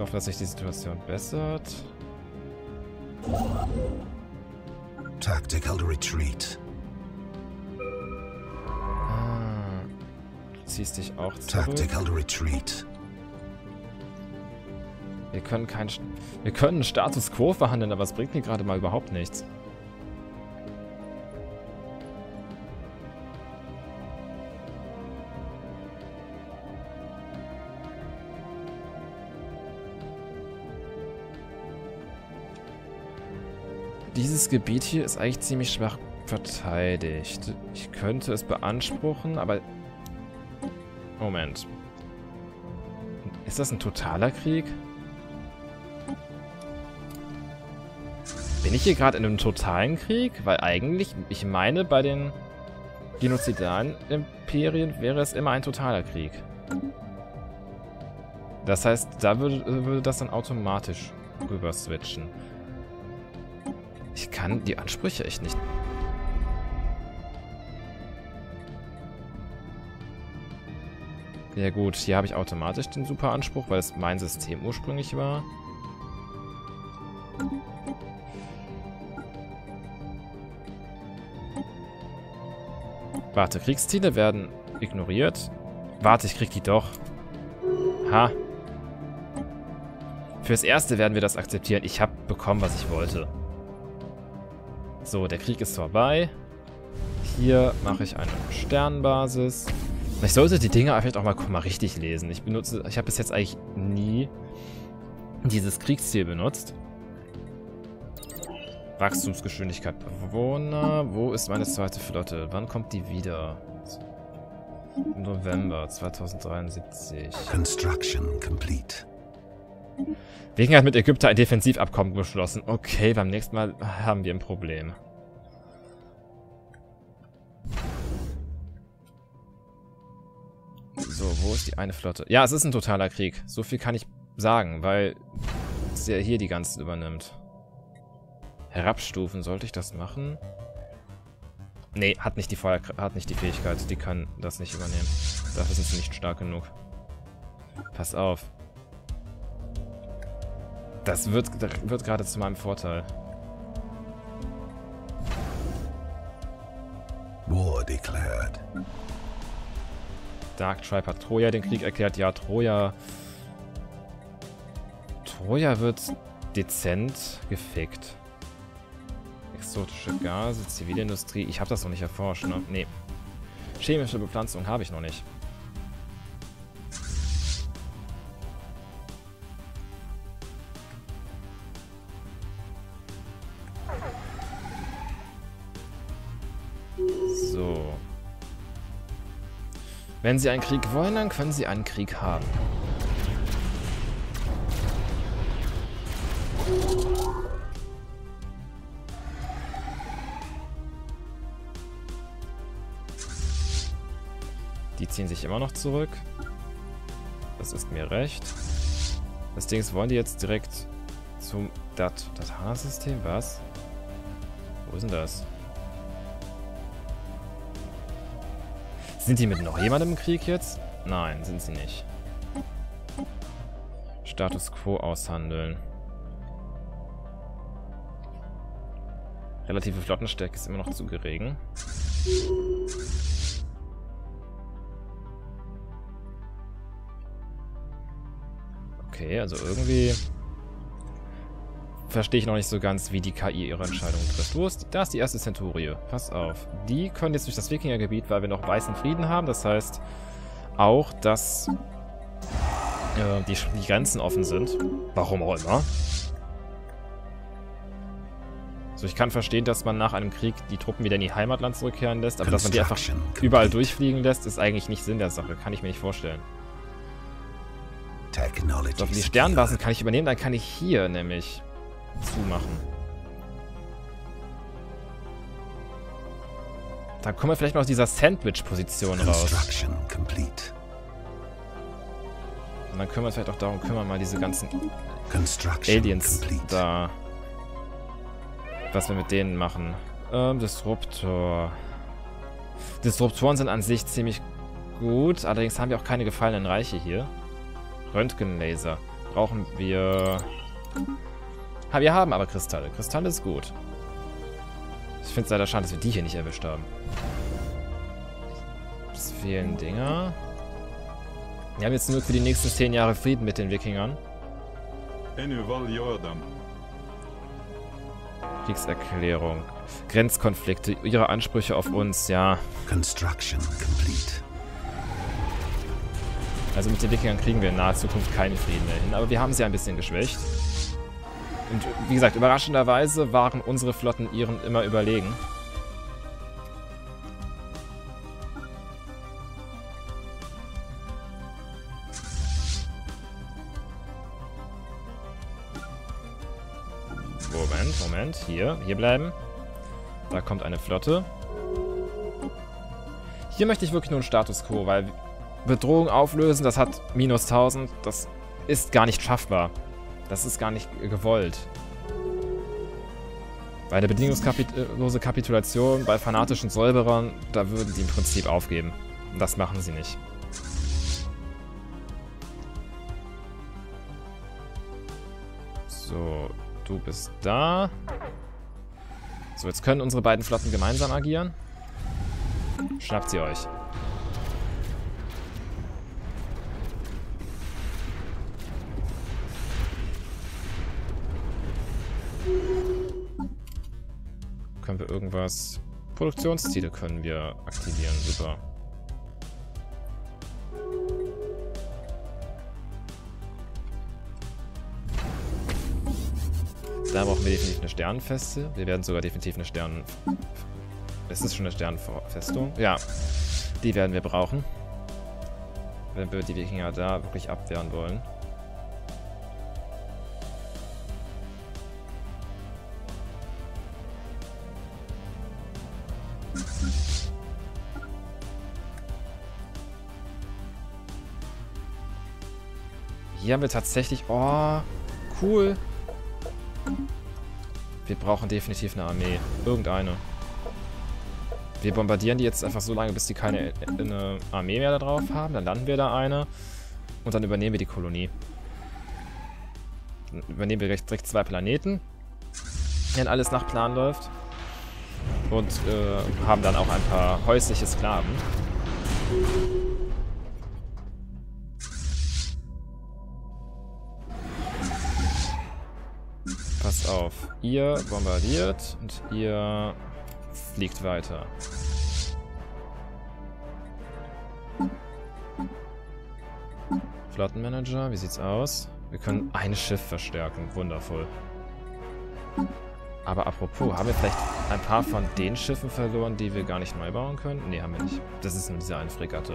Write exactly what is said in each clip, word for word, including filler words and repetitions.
hoffe, dass sich die Situation bessert. Tactical retreat. Ah, du ziehst dich auch zurück. Tactical retreat. Wir können kein... Wir können Status Quo verhandeln, aber es bringt mir gerade mal überhaupt nichts. Dieses Gebiet hier ist eigentlich ziemlich schwach verteidigt. Ich könnte es beanspruchen, aber... Moment. Ist das ein totaler Krieg? Bin ich hier gerade in einem totalen Krieg? Weil eigentlich, ich meine, bei den genozidalen Imperien wäre es immer ein totaler Krieg. Das heißt, da würde, würde das dann automatisch rüber switchen. Ich kann die Ansprüche echt nicht. Ja gut, hier habe ich automatisch den super Anspruch, weil es mein System ursprünglich war. Warte, Kriegsziele werden ignoriert. Warte, ich krieg die doch. Ha. Fürs Erste werden wir das akzeptieren. Ich habe bekommen, was ich wollte. So, der Krieg ist vorbei. Hier mache ich eine Sternbasis. Ich sollte die Dinge vielleicht auch mal, mal richtig lesen. Ich benutze, ich habe bis jetzt eigentlich nie dieses Kriegsziel benutzt. Wachstumsgeschwindigkeit Bewohner. Wo ist meine zweite Flotte? Wann kommt die wieder? Im November zweitausenddreiundsiebzig. Construction complete. Wegen hat mit Ägypter ein Defensivabkommen geschlossen. Okay, beim nächsten Mal haben wir ein Problem. So, wo ist die eine Flotte? Ja, es ist ein totaler Krieg. So viel kann ich sagen, weil es ja hier die ganzen übernimmt. Herabstufen, sollte ich das machen? Nee, hat nicht die Feuer, hat nicht die Fähigkeit. Die kann das nicht übernehmen. Dafür sind sie nicht stark genug. Pass auf. Das wird, das wird gerade zu meinem Vorteil. War declared. Dark Tribe hat Troja den Krieg erklärt. Ja, Troja... Troja wird dezent gefickt. Exotische Gase, Zivilindustrie. Ich habe das noch nicht erforscht, ne? Nee. Chemische Bepflanzung habe ich noch nicht. So. Wenn Sie einen Krieg wollen, dann können Sie einen Krieg haben. Die ziehen sich immer noch zurück. Das ist mir recht. Das Ding ist, wollen die jetzt direkt zum Dat Datana-System? Was? Wo ist denn das? Sind die mit noch jemandem im Krieg jetzt? Nein, sind sie nicht. Status Quo aushandeln. Relative Flottenstärke ist immer noch zu gering. Okay, also irgendwie verstehe ich noch nicht so ganz, wie die K I ihre Entscheidungen trifft. Wo ist, da ist die erste Zenturie. Pass auf. Die können jetzt durch das Wikingergebiet, weil wir noch weißen Frieden haben. Das heißt auch, dass äh, die, die Grenzen offen sind. Warum auch immer. So, ich kann verstehen, dass man nach einem Krieg die Truppen wieder in ihr Heimatland zurückkehren lässt, aber dass man die einfach überall durchfliegen lässt, ist eigentlich nicht Sinn der Sache. Kann ich mir nicht vorstellen. So, die Sternbasen kann ich übernehmen, dann kann ich hier nämlich zumachen. Dann kommen wir vielleicht mal aus dieser Sandwich-Position raus. Und dann können wir uns vielleicht auch darum kümmern, mal diese ganzen Aliens da, was wir mit denen machen. Ähm, Disruptor. Disruptoren sind an sich ziemlich gut, allerdings haben wir auch keine gefallenen Reiche hier. Röntgenlaser. brauchen wir... Ha, wir haben aber Kristalle. Kristalle ist gut. Ich finde es leider schade, dass wir die hier nicht erwischt haben. Es fehlen Dinger. Wir haben jetzt nur für die nächsten zehn Jahre Frieden mit den Wikingern. Kriegserklärung. Grenzkonflikte, ihre Ansprüche auf uns, ja. Construction complete. Also mit den Wikingern kriegen wir in naher Zukunft keinen Frieden mehr hin, aber wir haben sie ein bisschen geschwächt. Und wie gesagt, überraschenderweise waren unsere Flotten ihren immer überlegen. Moment, Moment, hier, hier bleiben. Da kommt eine Flotte. Hier möchte ich wirklich nur einen Status Quo, weil Bedrohung auflösen, das hat minus tausend, das ist gar nicht schaffbar. Das ist gar nicht gewollt. Bei der bedingungslose Kapitulation bei fanatischen Säuberern, da würden die im Prinzip aufgeben. Und das machen sie nicht. So, du bist da. So, jetzt können unsere beiden Flotten gemeinsam agieren. Schnappt sie euch. Können wir irgendwas... Produktionsziele können wir aktivieren, super. Da brauchen wir definitiv eine Sternenfeste. Wir werden sogar definitiv eine Sternen... Ist das schon eine Sternenfestung? Ja, die werden wir brauchen. Wenn wir die Wikinger da wirklich abwehren wollen. Hier haben wir tatsächlich... Oh, cool. Wir brauchen definitiv eine Armee. Irgendeine. Wir bombardieren die jetzt einfach so lange, bis die keine eine Armee mehr da drauf haben. Dann landen wir da eine. Und dann übernehmen wir die Kolonie. Dann übernehmen wir direkt zwei Planeten. Wenn alles nach Plan läuft. Und äh, haben dann auch ein paar häusliche Sklaven. Pass auf. Ihr bombardiert und ihr fliegt weiter. Flottenmanager, wie sieht's aus? Wir können ein Schiff verstärken. Wundervoll. Aber apropos, haben wir vielleicht ein paar von den Schiffen verloren, die wir gar nicht neu bauen können? Ne, haben wir nicht. Das ist nur diese eine Fregatte.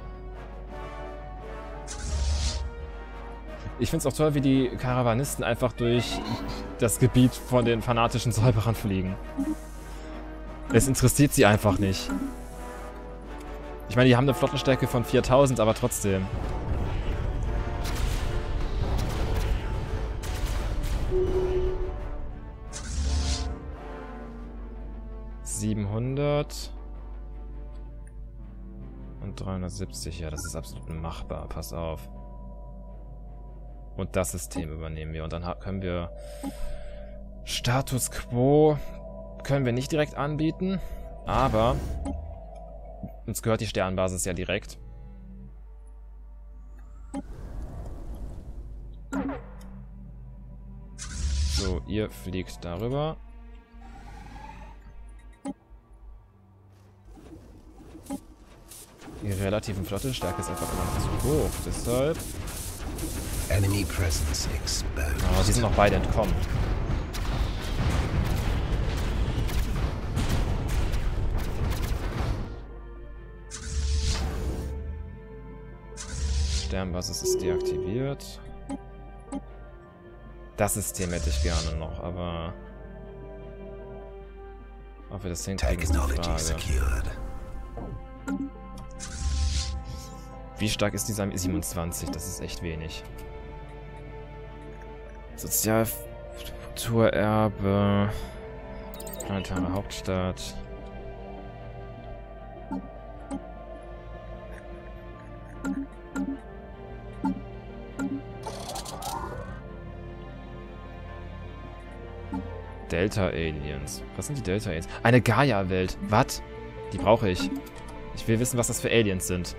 Ich finde es auch toll, wie die Karawanisten einfach durch das Gebiet von den fanatischen Säuberern fliegen. Es interessiert sie einfach nicht. Ich meine, die haben eine Flottenstärke von viertausend, aber trotzdem. siebenhundert. Und dreihundertsiebzig, ja, das ist absolut machbar. Pass auf. Und das System übernehmen wir. Und dann können wir Status Quo können wir nicht direkt anbieten, aber uns gehört die Sternbasis ja direkt. So, ihr fliegt darüber. Die relativen Flottenstärke ist einfach immer noch zu hoch, deshalb... Enemy presence exposed. Oh, die sind noch beide entkommen. Sternbasis ist deaktiviert. Das System hätte ich gerne noch, aber... Ob wir das hinkriegen, ist die Frage. Wie stark ist dieser siebenundzwanzig? Das ist echt wenig. Sozialstrukturerbe. Planetare Hauptstadt. Delta-Aliens. Was sind die Delta-Aliens? Eine Gaia-Welt. Was? Die brauche ich. Ich will wissen, was das für Aliens sind.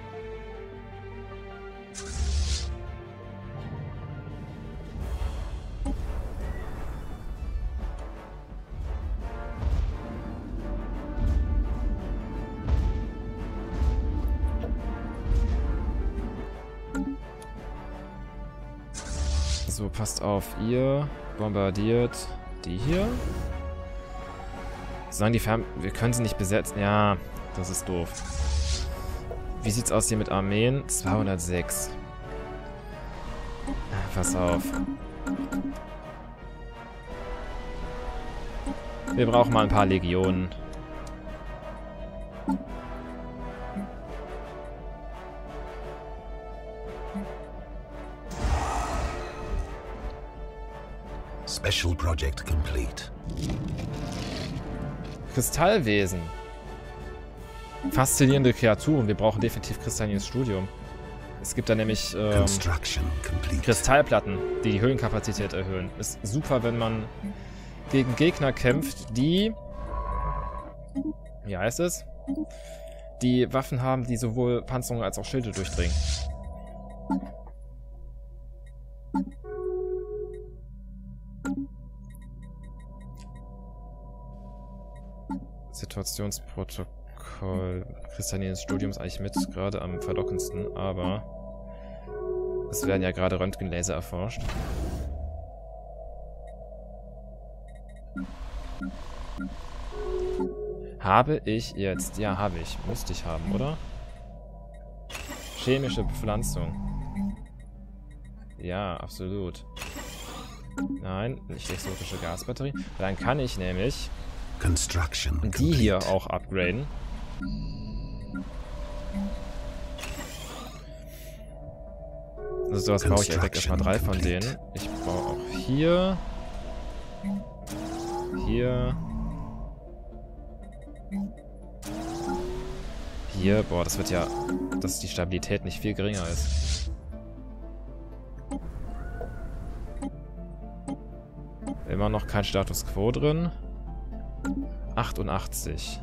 So, passt auf, ihr bombardiert die hier. Sagen die Fern... Wir können sie nicht besetzen. Ja, das ist doof. Wie sieht's aus hier mit Armeen? zweihundertsechs. Pass auf. Wir brauchen mal ein paar Legionen. Special project complete. Kristallwesen. Faszinierende Kreaturen. Wir brauchen definitiv kristallines Studium. Es gibt da nämlich ähm, Kristallplatten, die die Höhlenkapazität erhöhen. Ist super, wenn man gegen Gegner kämpft, die... Wie heißt es? Die Waffen haben, die sowohl Panzerungen als auch Schilde durchdringen. Situationsprotokoll. Kristallines Studium ist eigentlich mit gerade am verlockendsten, aber es werden ja gerade Röntgenlaser erforscht. Habe ich jetzt? Ja, habe ich. Müsste ich haben, oder? Chemische Bepflanzung. Ja, absolut. Nein, nicht exotische Gasbatterie. Dann kann ich nämlich die hier auch upgraden. Also sowas brauche ich direkt erstmal drei von denen. Ich brauche auch hier. Hier. Hier. Boah, das wird ja... dass die Stabilität nicht viel geringer ist. Immer noch kein Status Quo drin. achtundachtzig.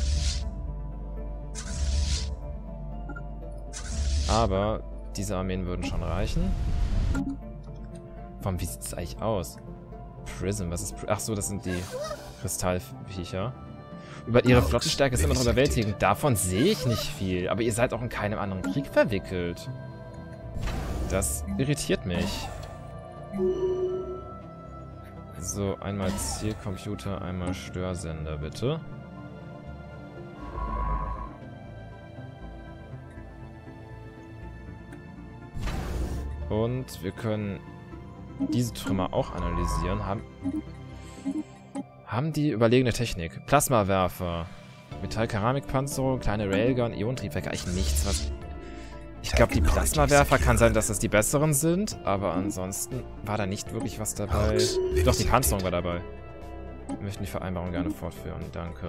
Aber diese Armeen würden schon reichen. Warum, wie sieht es eigentlich aus? Prism, was ist... Pri Ach so, das sind die Kristallviecher. Über ihre Flottenstärke ist immer noch überwältigend. Davon sehe ich nicht viel. Aber ihr seid auch in keinem anderen Krieg verwickelt. Das irritiert mich. So, einmal Zielcomputer, einmal Störsender, bitte. Und wir können diese Trümmer auch analysieren. Haben, haben die überlegene Technik. Plasmawerfer, Metall-Keramikpanzerung, kleine Railgun, Ionentriebwerke. Eigentlich nichts, was... Ich glaube, die Plasmawerfer kann sein, dass das die besseren sind, aber ansonsten war da nicht wirklich was dabei. Doch, die Panzerung war dabei. Wir möchten die Vereinbarung gerne fortführen. Danke.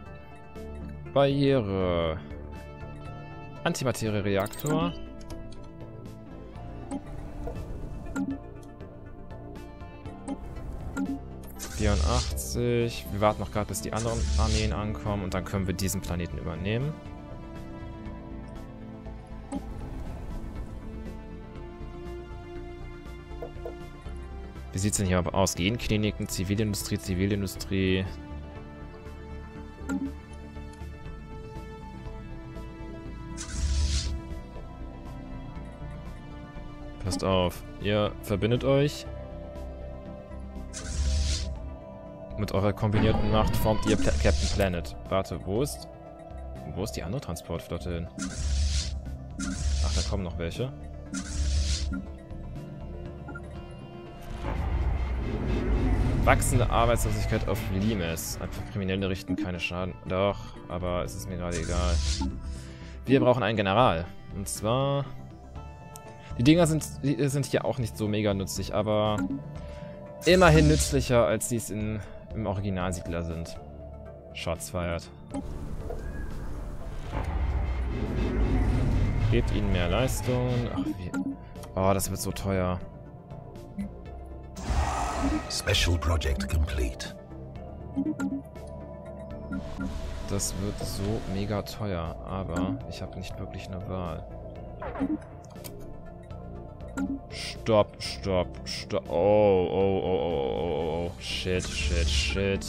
Barriere. Antimaterie-Reaktor. vierundachtzig. Wir warten noch gerade, bis die anderen Armeen ankommen und dann können wir diesen Planeten übernehmen. Wie sieht es denn hier aber aus? Genkliniken, Zivilindustrie, Zivilindustrie. Passt auf, ihr verbindet euch. Mit eurer kombinierten Macht formt ihr Pla- Captain Planet. Warte, wo ist... Wo ist die andere Transportflotte hin? Ach, da kommen noch welche. Wachsende Arbeitslosigkeit auf Limes. Einfach Kriminelle richten keine Schaden. Doch, aber es ist mir gerade egal. Wir brauchen einen General. Und zwar... Die Dinger sind, die sind hier auch nicht so mega nützlich, aber immerhin nützlicher, als die es in, im Originalsiedler sind. Shots fired. Gebt ihnen mehr Leistung. Ach, wie... Oh, das wird so teuer. Special project complete. Das wird so mega teuer, aber ich habe nicht wirklich eine Wahl. Stopp, stopp, stopp. Oh, oh, oh, oh, oh, oh. Shit, shit, shit.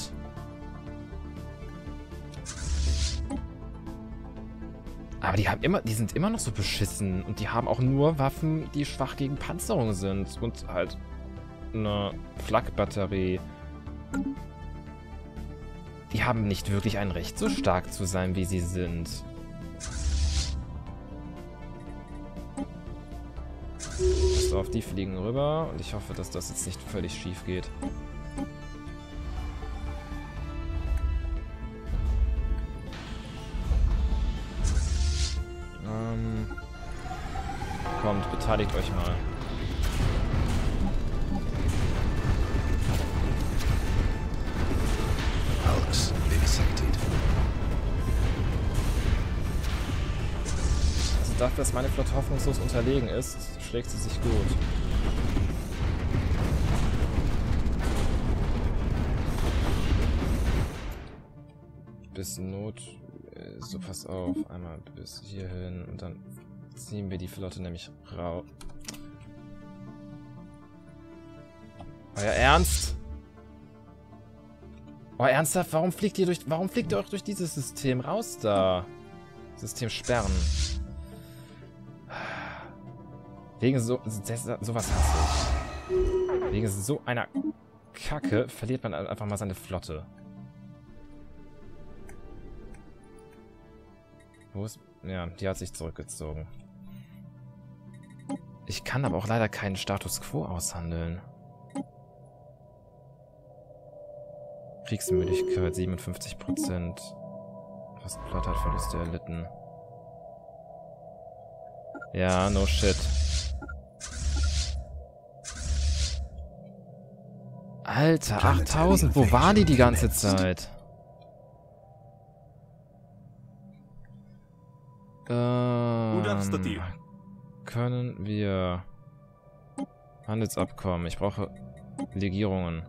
Aber die haben immer, die sind immer noch so beschissen. Und die haben auch nur Waffen, die schwach gegen Panzerung sind. Und halt eine Flak-Batterie. Die haben nicht wirklich ein Recht, so stark zu sein, wie sie sind. Pass auf, die fliegen rüber. Und ich hoffe, dass das jetzt nicht völlig schief geht. Ähm, kommt, beteiligt euch mal. Hulks vivisected. Also dafür, dass meine Flotte hoffnungslos unterlegen ist, schlägt sie sich gut. Bis Not... So, pass auf. Einmal bis hierhin und dann ziehen wir die Flotte nämlich raus. Euer Ernst? Oh, ernsthaft? Warum fliegt ihr durch... Warum fliegt ihr auch durch dieses System raus da? System sperren. Wegen so... Sowas hasse ich. Wegen so einer Kacke verliert man einfach mal seine Flotte. Wo ist... Ja, die hat sich zurückgezogen. Ich kann aber auch leider keinen Status Quo aushandeln. Kriegsmüdigkeit siebenundfünfzig Prozent. Postplot hat Verluste erlitten. Ja, no shit. Alter, achttausend, wo waren die die ganze Zeit? Ähm, können wir Handelsabkommen? Ich brauche Legierungen.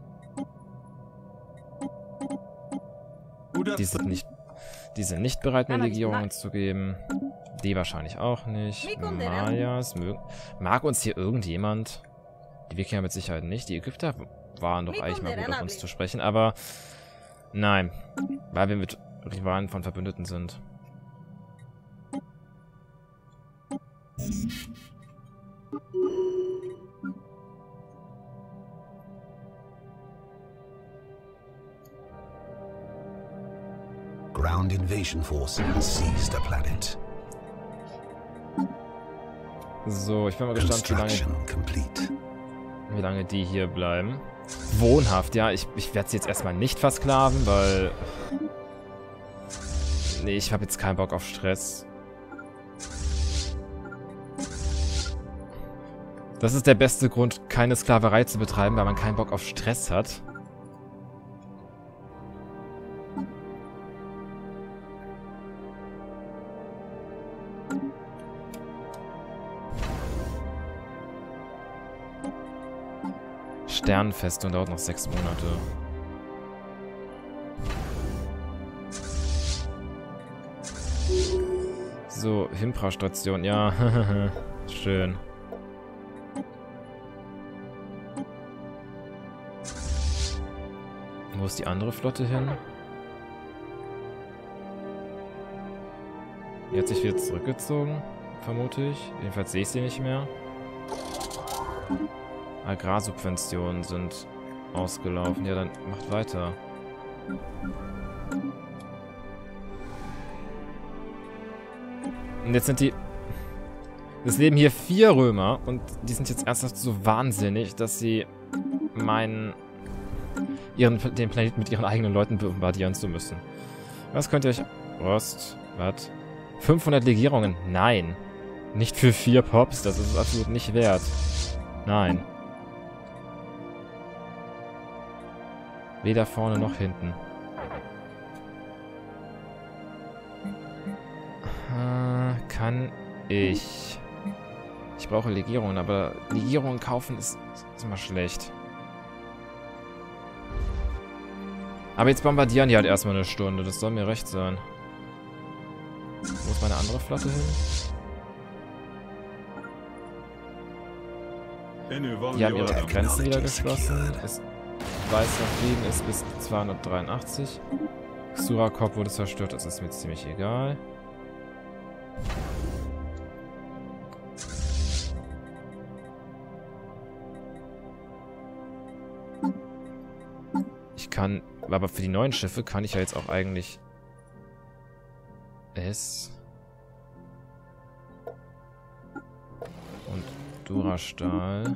Die sind nicht, die sind nicht bereit, mir Legierungen zu geben. Die wahrscheinlich auch nicht. Mayas mögen. Mag uns hier irgendjemand? Die Wikinger mit Sicherheit nicht. Die Ägypter waren doch eigentlich mal gut auf uns zu sprechen, aber nein, weil wir mit Rivalen von Verbündeten sind. Ground invasion force has seized a planet. So, ich bin mal gespannt, wie lange, Construction complete. wie lange die hier bleiben. Wohnhaft, ja, ich, ich werde sie jetzt erstmal nicht versklaven, weil... Nee, ich habe jetzt keinen Bock auf Stress. Das ist der beste Grund, keine Sklaverei zu betreiben, weil man keinen Bock auf Stress hat. Sternenfestung dauert noch sechs Monate. So, Himpra-Station, ja, schön. Wo ist die andere Flotte hin? Die hat sich wieder zurückgezogen, vermute ich. Jedenfalls sehe ich sie nicht mehr. Agrarsubventionen sind ausgelaufen. Ja, dann macht weiter. Und jetzt sind die... Es leben hier vier Römer und die sind jetzt ernsthaft so wahnsinnig, dass sie meinen... Ihren, den Planeten mit ihren eigenen Leuten bombardieren zu müssen. Was könnt ihr euch... Ost... Was? fünfhundert Legierungen? Nein. Nicht für vier Pops. Das ist es absolut nicht wert. Nein. Weder vorne noch hinten. Äh, kann ich... Ich brauche Legierungen, aber Legierungen kaufen ist, ist immer schlecht. Aber jetzt bombardieren die halt erstmal eine Stunde. Das soll mir recht sein. Wo ist meine andere Flotte hin? Die haben ihre Grenzen wieder geschlossen. Das weißer Frieden ist bis zweihundertdreiundachtzig. Surakop wurde zerstört, das ist mir ziemlich egal. Ich kann, aber für die neuen Schiffe kann ich ja jetzt auch eigentlich S und Durastahl.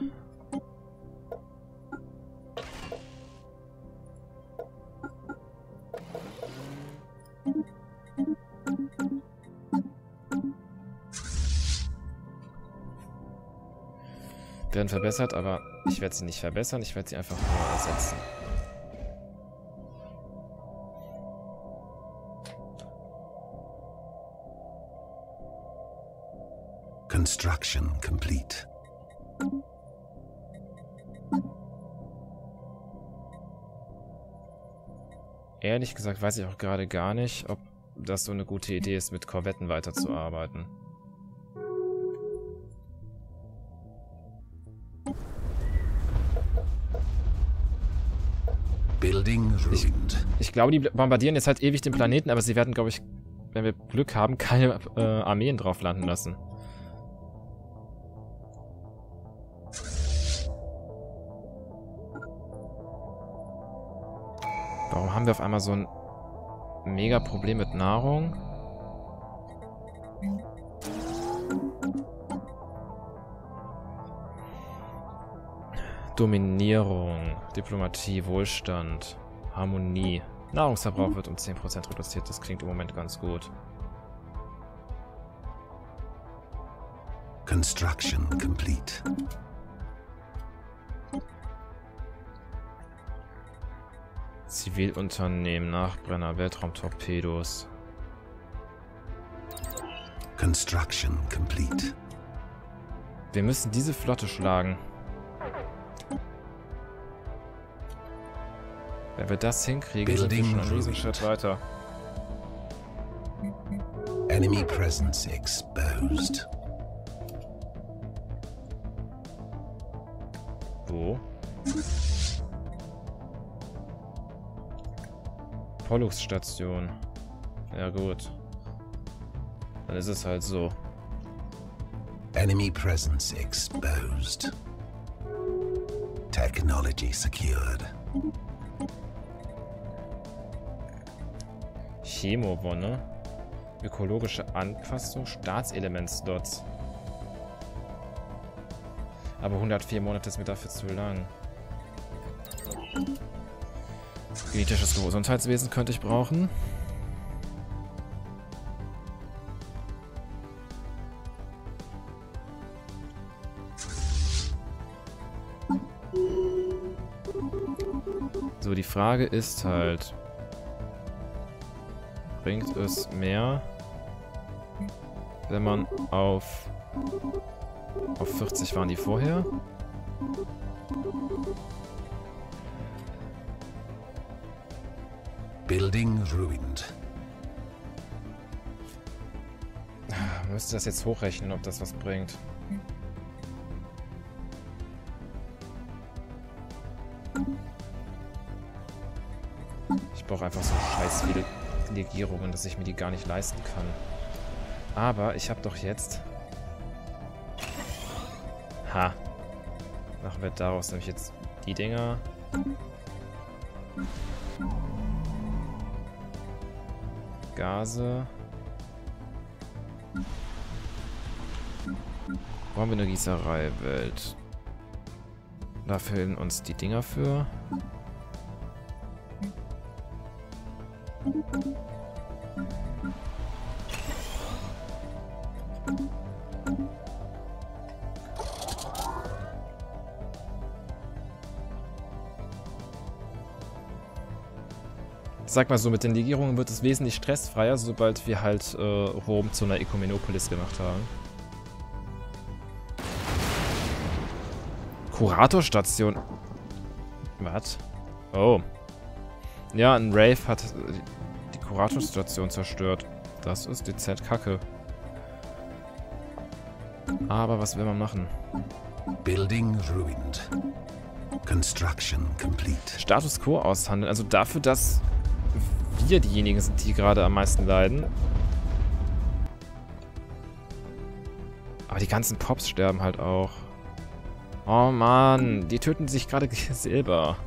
Werden verbessert, aber ich werde sie nicht verbessern, ich werde sie einfach nur ersetzen. Construction complete. Ehrlich gesagt weiß ich auch gerade gar nicht, ob das so eine gute Idee ist, mit Korvetten weiterzuarbeiten. Ich, ich glaube, die bombardieren jetzt halt ewig den Planeten, aber sie werden, glaube ich, wenn wir Glück haben, keine äh, Armeen drauf landen lassen. Warum haben wir auf einmal so ein mega Problem mit Nahrung? Dominierung, Diplomatie, Wohlstand, Harmonie. Nahrungsverbrauch wird um zehn Prozent reduziert. Das klingt im Moment ganz gut. Construction complete. Zivilunternehmen, Nachbrenner, Weltraumtorpedos. Construction complete. Wir müssen diese Flotte schlagen. Wenn wir das hinkriegen, sind wir schon einen Riesenschritt weiter. Enemy presence exposed. Wo? Pollux-Station. Ja gut. Dann ist es halt so. Enemy presence exposed. Technology secured. Chemowonne. Ökologische Anpassung. Staatselement-Slots. Aber hundertvier Monate ist mir dafür zu lang. Genetisches Gesundheitswesen könnte ich brauchen. So, die Frage ist halt, bringt es mehr, wenn man auf, auf vierzig waren die vorher? Building ruined. Man müsste das jetzt hochrechnen, ob das was bringt. Ich brauche einfach so scheiß viele Legierungen, dass ich mir die gar nicht leisten kann. Aber ich habe doch jetzt... Ha. Machen wir daraus nämlich jetzt die Dinger. Gase. Wo haben wir eine Gießerei-Welt? Da fehlen uns die Dinger für. Sag mal so, mit den Legierungen wird es wesentlich stressfreier, sobald wir halt äh, Rom zu einer Ökumenopolis gemacht haben. Kuratorstation. Was? Oh. Ja, ein Wraith hat die Kurator-Station zerstört. Das ist dezent kacke. Aber was will man machen? Building ruined. Construction complete. Status Quo aushandeln. Also dafür, dass wir diejenigen sind, die gerade am meisten leiden. Aber die ganzen Pops sterben halt auch. Oh Mann, die töten sich gerade selber.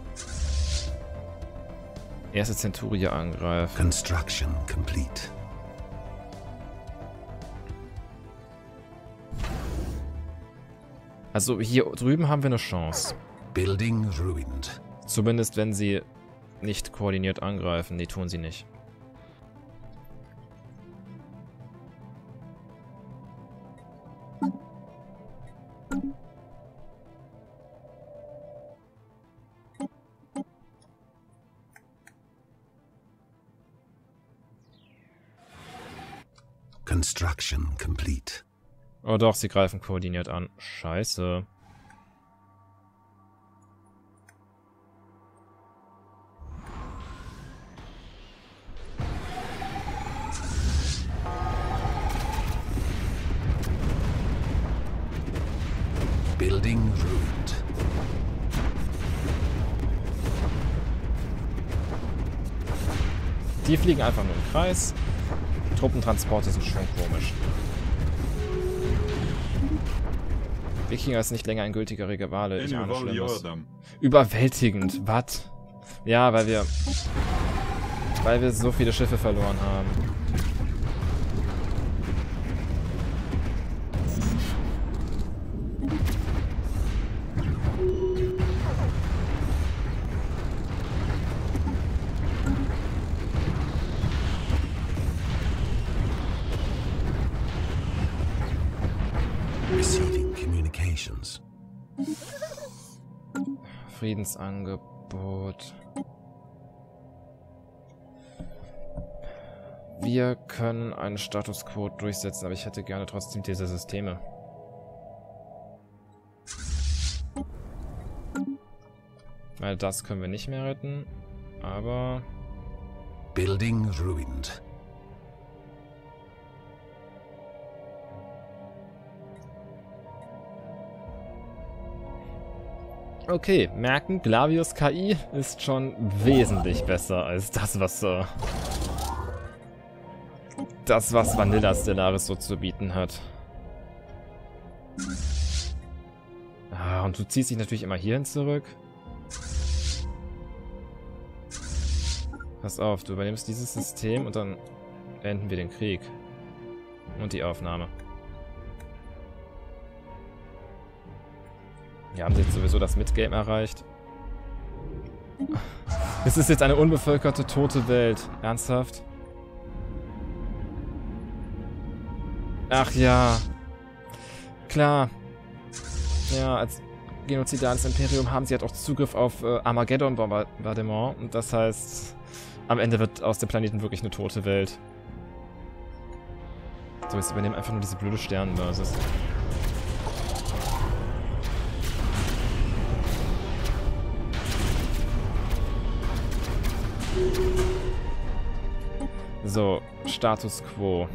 Erste Centurie angreifen. Construction complete. Also hier drüben haben wir eine Chance. Building ruined. Zumindest wenn sie nicht koordiniert angreifen. Nee, tun sie nicht. Construction complete. Oh doch, sie greifen koordiniert an. Scheiße. Building ruined. Die fliegen einfach nur im Kreis. Truppentransporte sind schon komisch. Wikinger ist nicht länger ein gültiger Rivale. Ich ahne Schlimmes. Überwältigend. Was? Ja, weil wir... Weil wir so viele Schiffe verloren haben. Receiving communications. Friedensangebot. Wir können einen Status Quo durchsetzen, aber ich hätte gerne trotzdem diese Systeme. Weil das können wir nicht mehr retten, aber... Building ruined. Okay, merken, Glavius K I ist schon wesentlich besser als das, was äh, das, was Vanilla Stellaris so zu bieten hat. Ah, und du ziehst dich natürlich immer hierhin zurück. Pass auf, du übernimmst dieses System und dann beenden wir den Krieg. Und die Aufnahme. Wir haben jetzt sowieso das Midgame erreicht. Es ist jetzt eine unbevölkerte, tote Welt. Ernsthaft? Ach ja. Klar. Ja, als genozidales Imperium haben sie halt auch Zugriff auf äh, Armageddon-Bombardement. Und das heißt, am Ende wird aus dem Planeten wirklich eine tote Welt. So, jetzt übernehmen einfach nur diese blöde Sternenbasis. So, Status Quo.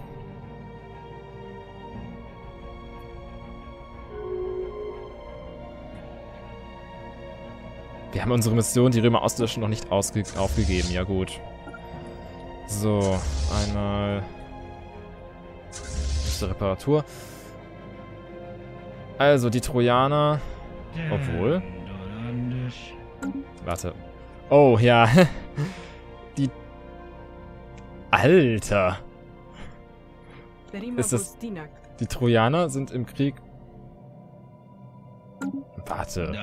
Wir haben unsere Mission, die Römer auszulöschen, noch nicht ausge aufgegeben. Ja gut. So, einmal... Nächste Reparatur. Also, die Trojaner... Obwohl... Warte. Oh, ja. Die... Alter! Ist das... Die Trojaner sind im Krieg... Warte.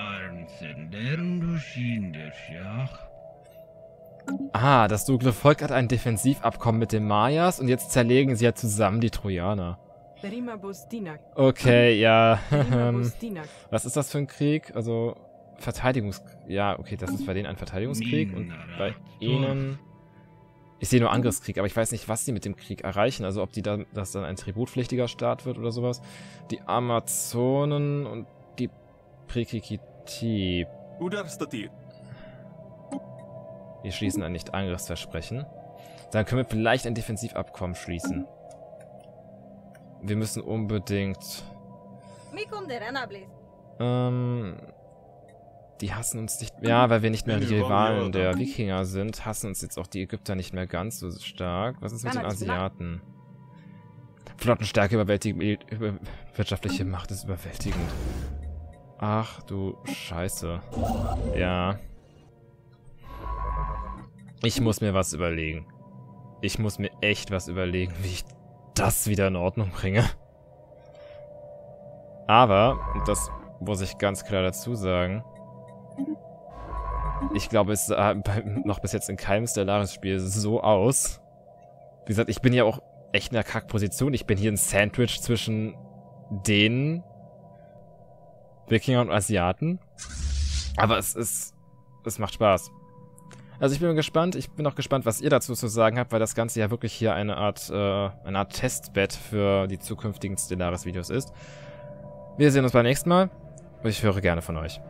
Ah, das dunkle Volk hat ein Defensivabkommen mit den Mayas und jetzt zerlegen sie ja zusammen die Trojaner. Okay, ja. Was ist das für ein Krieg? Also, Verteidigungs... Ja, okay, das ist bei denen ein Verteidigungskrieg und bei ihnen... Ich sehe nur Angriffskrieg, aber ich weiß nicht, was sie mit dem Krieg erreichen. Also, ob die da, das dann ein tributpflichtiger Staat wird oder sowas. Die Amazonen und die... Prikikiti. Wir schließen ein Nicht-Angriffsversprechen. Dann können wir vielleicht ein Defensivabkommen schließen. Wir müssen unbedingt... Ähm... Die hassen uns nicht... Ja, weil wir nicht mehr die Rivalen der Wikinger sind, hassen uns jetzt auch die Ägypter nicht mehr ganz so stark. Was ist mit den Asiaten? Flottenstärke überwältigend... Über, wirtschaftliche Macht ist überwältigend. Ach du Scheiße. Ja. Ich muss mir was überlegen. Ich muss mir echt was überlegen, wie ich das wieder in Ordnung bringe. Aber, und das muss ich ganz klar dazu sagen, ich glaube, es sah noch bis jetzt in keinem Stellaris-Spiel so aus. Wie gesagt, ich bin ja auch echt in einer Kackposition. Ich bin hier ein Sandwich zwischen den Wikingern und Asiaten. Aber es ist... es macht Spaß. Also ich bin gespannt. Ich bin auch gespannt, was ihr dazu zu sagen habt, weil das Ganze ja wirklich hier eine Art, äh, eine Art Testbett für die zukünftigen Stellaris-Videos ist. Wir sehen uns beim nächsten Mal und ich höre gerne von euch.